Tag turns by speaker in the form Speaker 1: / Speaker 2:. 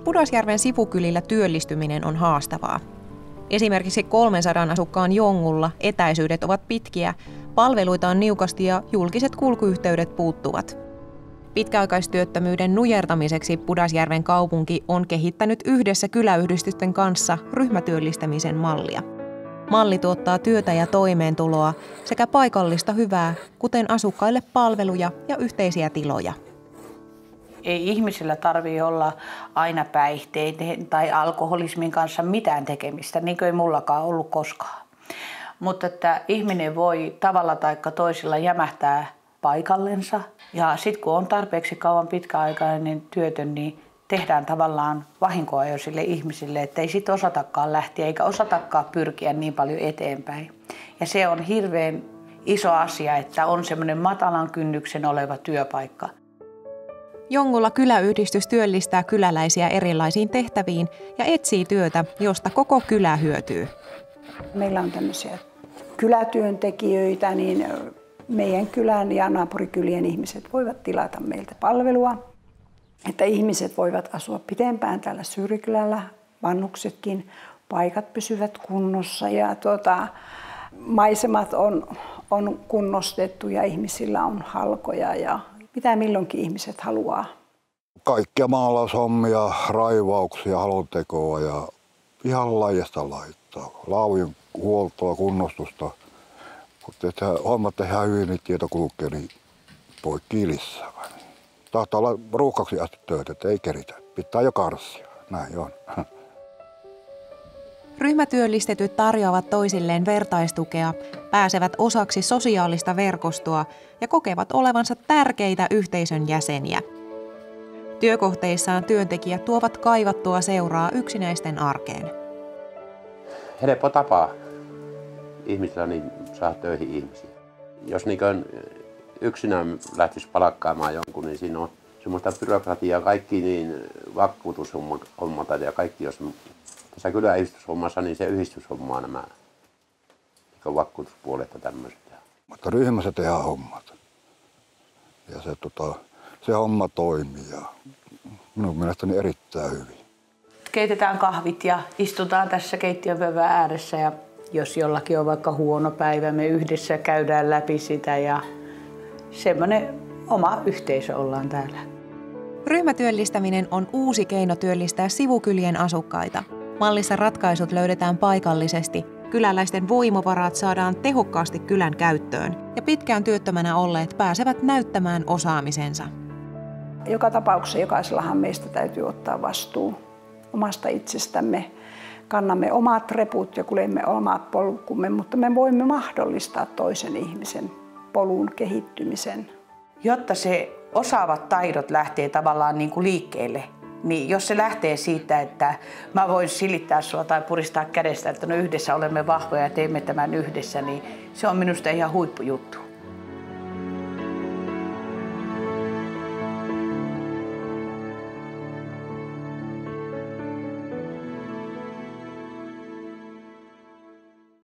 Speaker 1: Pudasjärven sivukylillä työllistyminen on haastavaa. Esimerkiksi 300 asukkaan Jongulla etäisyydet ovat pitkiä, palveluita on niukasti ja julkiset kulkuyhteydet puuttuvat. Pitkäaikaistyöttömyyden nujertamiseksi Pudasjärven kaupunki on kehittänyt yhdessä kyläyhdistysten kanssa ryhmätyöllistämisen mallia. Malli tuottaa työtä ja toimeentuloa sekä paikallista hyvää, kuten asukkaille palveluja ja yhteisiä tiloja.
Speaker 2: Ei ihmisillä tarvitse olla aina päihteiden tai alkoholismin kanssa mitään tekemistä, niin kuin ei mullakaan ollut koskaan. Mutta että ihminen voi tavalla tai toisella jämähtää paikallensa. Ja sitten kun on tarpeeksi kauan pitkäaikainen työtön, niin tehdään tavallaan vahinkoa jo sille ihmisille, että ei sitten osatakaan lähteä eikä osatakaan pyrkiä niin paljon eteenpäin. Ja se on hirveän iso asia, että on semmoinen matalan kynnyksen oleva työpaikka.
Speaker 1: Jongulla kyläyhdistys työllistää kyläläisiä erilaisiin tehtäviin ja etsii työtä, josta koko kylä hyötyy.
Speaker 3: Meillä on tämmöisiä kylätyöntekijöitä, niin meidän kylän ja naapurikylien ihmiset voivat tilata meiltä palvelua, että ihmiset voivat asua pitempään täällä syrjäkylällä, vanhuksetkin, paikat pysyvät kunnossa ja maisemat on kunnostettu ja ihmisillä on halkoja ja mitä milloinkin ihmiset haluaa.
Speaker 4: Kaikkia maalaishommia, raivauksia, halontekoa ja ihan laajasta laittaa. Laavujen huoltoa, kunnostusta. Kun hommat tehdään hyvin, niin tieto kulkee, niin poikki lisää. Tahtaa olla ruuhkaksi asti töitä, että ei keritä. Pitää jo karsia. Näin on.
Speaker 1: Ryhmätyöllistetyt tarjoavat toisilleen vertaistukea, pääsevät osaksi sosiaalista verkostoa ja kokevat olevansa tärkeitä yhteisön jäseniä. Työkohteissaan työntekijät tuovat kaivattua seuraa yksinäisten arkeen.
Speaker 5: Helppo tapa ihmisillä niin saa töihin ihmisiä. Jos yksinään lähtisi palkkaamaan jonkun, niin siinä on semmoista byrokratiaa, kaikki niin vakuutushommat ja kaikki, jos tässä kyläyhdistyshommassa, niin se yhdistyshommaa nämä vakuutuspuolet ja tämmöiset.
Speaker 4: Mutta ryhmässä tehdään hommat. Ja se homma toimii ja minun mielestäni erittäin hyvin.
Speaker 2: Keitetään kahvit ja istutaan tässä keittiönpöydän ääressä ja jos jollakin on vaikka huono päivä, me yhdessä käydään läpi sitä ja semmoinen oma yhteisö ollaan täällä.
Speaker 1: Ryhmätyöllistäminen on uusi keino työllistää sivukylien asukkaita. Mallissa ratkaisut löydetään paikallisesti, kyläläisten voimavarat saadaan tehokkaasti kylän käyttöön ja pitkään työttömänä olleet pääsevät näyttämään osaamisensa.
Speaker 3: Joka tapauksessa jokaisellahan meistä täytyy ottaa vastuu omasta itsestämme. Kannamme omat reput ja kuljemme omat polkumme, mutta me voimme mahdollistaa toisen ihmisen polun kehittymisen.
Speaker 2: Jotta se osaavat taidot lähtee tavallaan niin kuin liikkeelle, niin jos se lähtee siitä, että mä voin silittää sua tai puristaa kädestä, että no yhdessä olemme vahvoja ja teemme tämän yhdessä, niin se on minusta ihan huippujuttu.